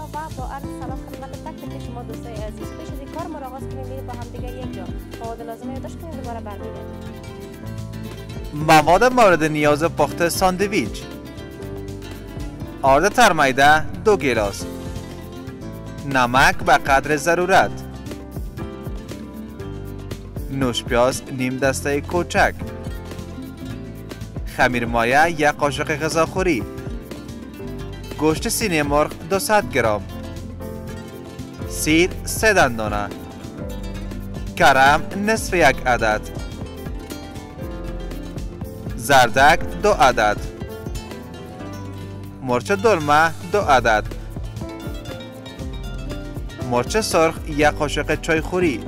و با عرض سلام خدمت تک تک شما دوستای عزیز. پیش از این کار ما را آغاز کنیم میریم با هم دیگر یک جا مواد لازم رو یادداشت کنیم دوباره برمیگردیم. مواد مورد نیاز پخت ساندویچ: آرد ترمیده 2 گیلاس، نمک به قدر ضرورت، نوش پیاز نیم دسته کوچک، خمیر مایه 1 قاشق غذاخوری، گوشت سینه مرغ 200 گرم، سیر 3 دندانه، کرم نصف 1 عدد، زردک 2 عدد، مرچ دلمه 2 عدد، مرچ سرخ 1 قاشق چایخوری،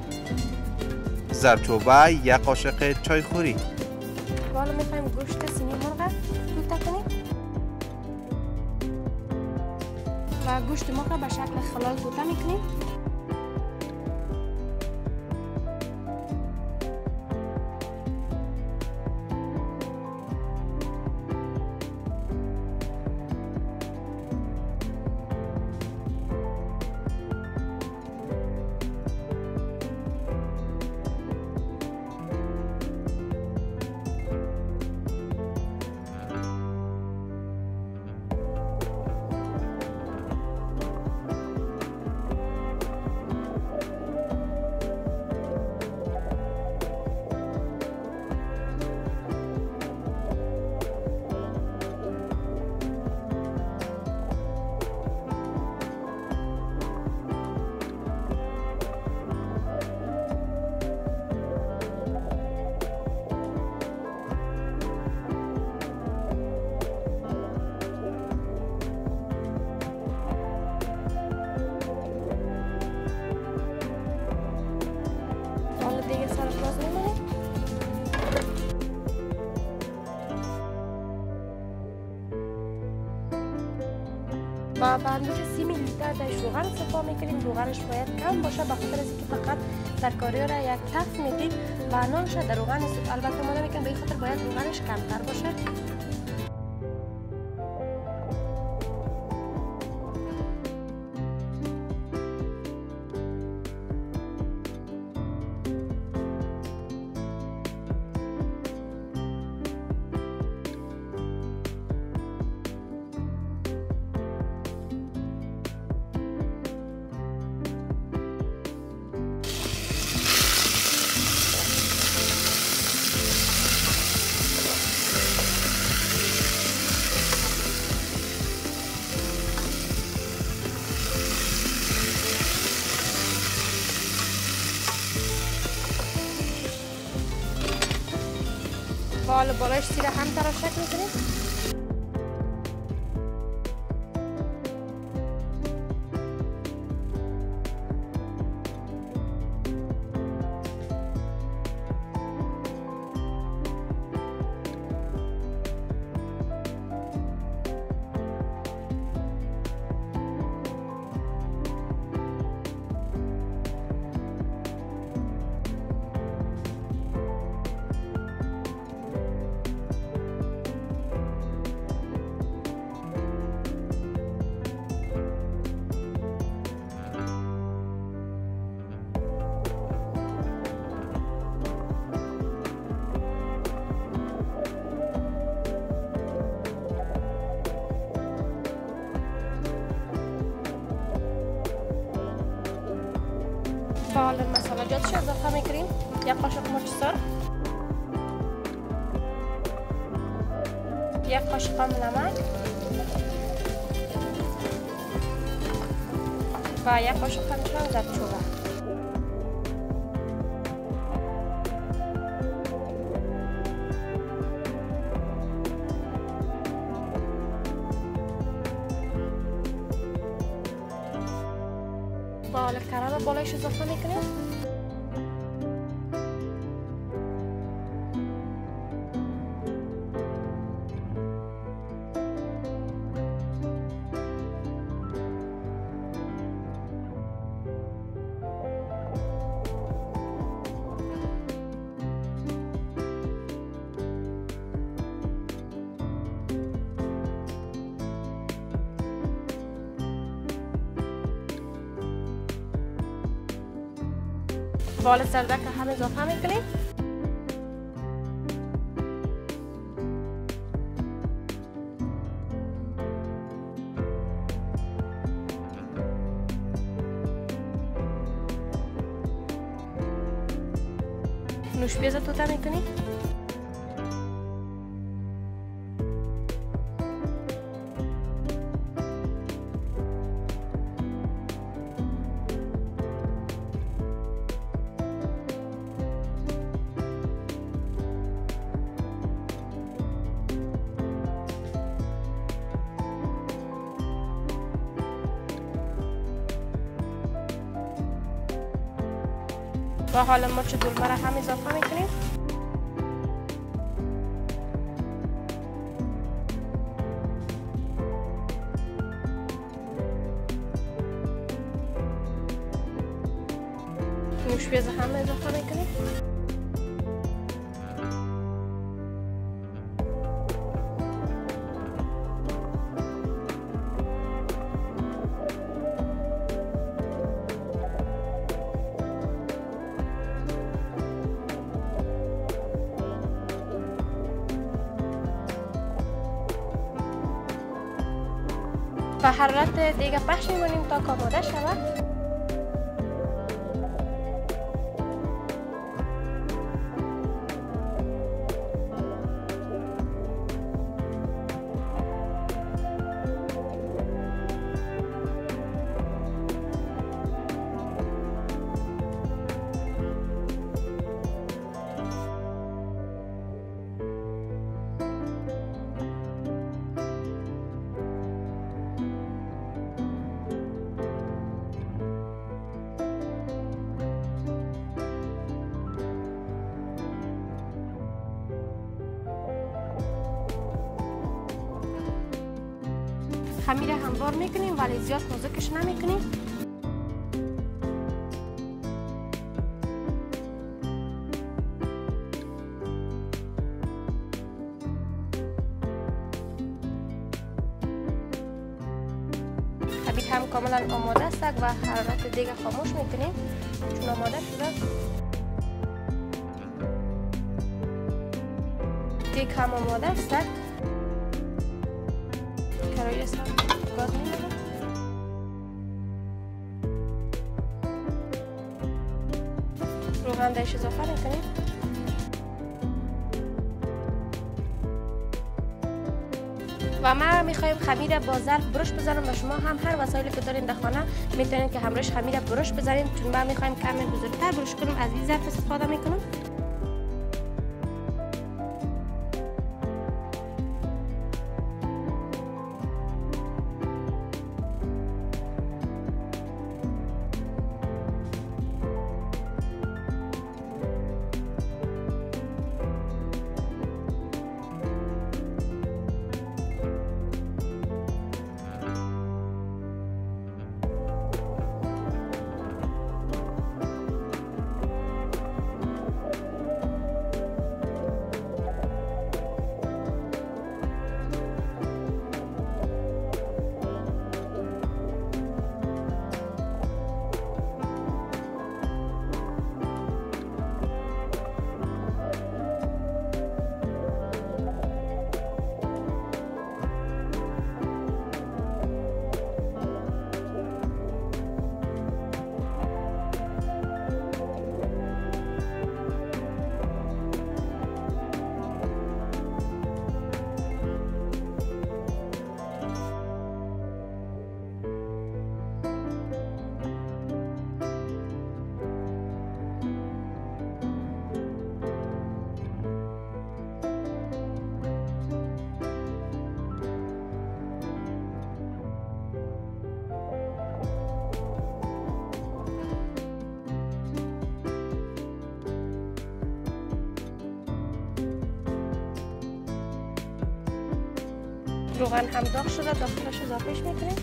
زردچوبه 1 قاشق چایخوری. حالا میخوایم گوشت سینه مرغ توته کنیم و گوشت مرغ به شکل خلال توته میکنیم. دیگه سرپلاز میمونه و به اندازه 30 میلی لیتر در روغن استفاده میکنیم. روغنش باید کم باشه به خاطر اینکه فقط ترکاری را یک تفت میدیم و نانش در روغن البته ما نمیکنیم، به این خاطر باید روغنش کمتر باشه. حالا بالاش سیر هم طرف شکل میکنیم. حالا مساله جاتش اضافه میکنیم. 1 قاشق مرچ سرخ، 1 قاشق نمک و 1 قاشق زردچوبه. حالا کرم بالایش اضافه میکنیم. بال زردک هم اضافه میکنیم. نوشبیز توته میکنیم. و حالا مرچ دلمه را هم اضافه میکنیم. نوشبیز هم اضافه میکنیم. و حرارت دیگه پخش می‌کنیم تا آماده شود. خمیر هموار میکنیم ولی زیاد نازکش نمیکنیم. خمیر هم کاملا آماده است و حرارت دیگه خاموش میکنیم چون آماده شده. دیگ هم آماده است. کارایی است گاز می‌کنم. روغن دایش اضافه می‌کنیم. و ما می‌خوایم خمیر با ظرف برش بزنم و شما هم هر وسایلی که دارین در خانه میتونید که همراهش خمیر برش بزنید چون ما می‌خوایم کمی بزرگتر برش کنیم از این ظرف استفاده می‌کنم. روغن هم داغ شده داخلش اضافهش میکنیم.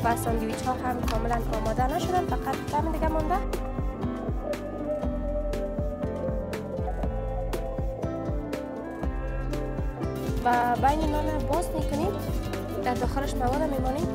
و ساندویچ ها هم کاملا آماده نشدن، فقط کمی دیگه مونده. و بین نان باز میکنیم، در داخلش مواد میمانیم.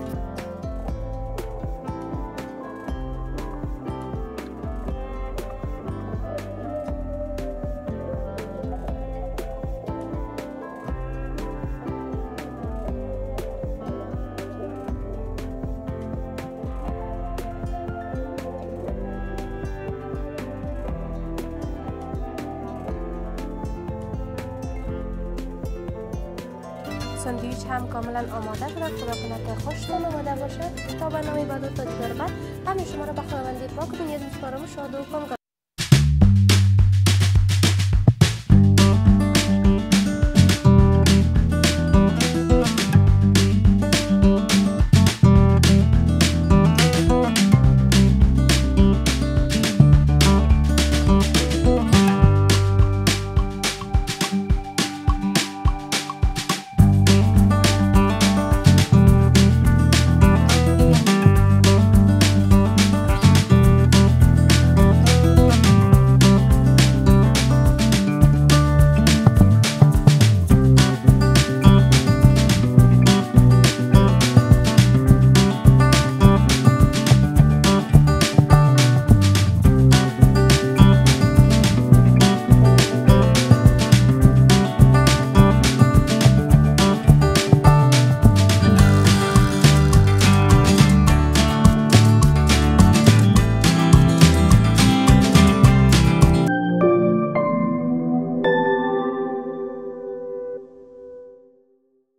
ساندویچ هم کاملا آماده شده. خدا کنه که خوشتون آماده باشه. تا برنامه بعد و تا دیدار بعد همه شما رو به خداوندی پاک و بنیاد میسپارم. شاد و کام.